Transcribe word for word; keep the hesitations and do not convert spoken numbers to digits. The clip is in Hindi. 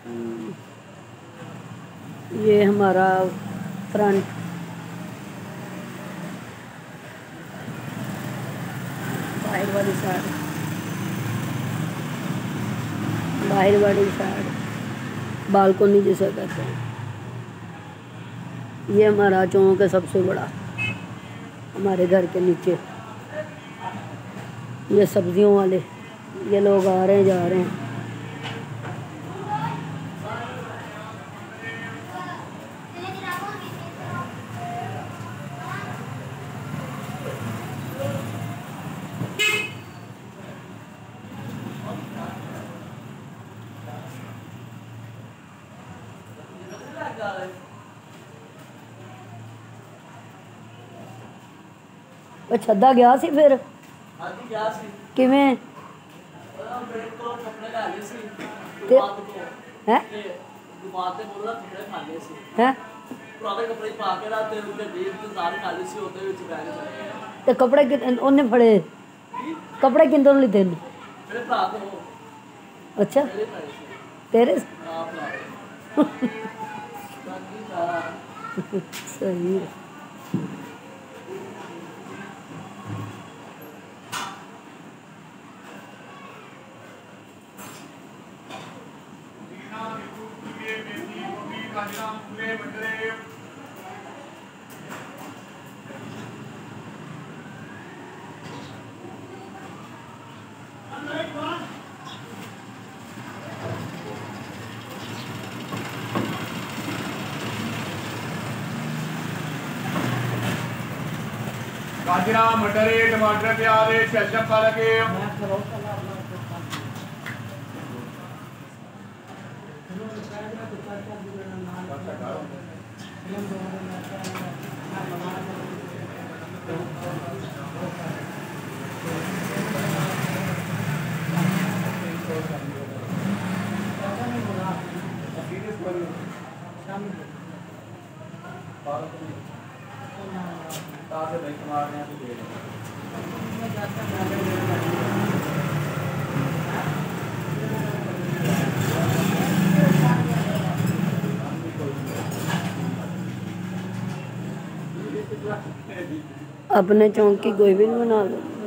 ये हमारा फ्रंट बाहर वाली साइड, बाहर वाली साइड बालकोनी जैसा कहते हैं। ये हमारा चौक है सबसे बड़ा हमारे घर के नीचे। ये सब्जियों वाले, ये लोग आ रहे हैं जा रहे हैं। छद्दा गया सी फिर किवें कपड़े उन्हें फड़े कपड़े किंदों लीते? अच्छा तेरे सही है। गाजरा मटर टमाटर प्याज शलजम पालक अपने चौंक की कोई भी नहीं बना दो।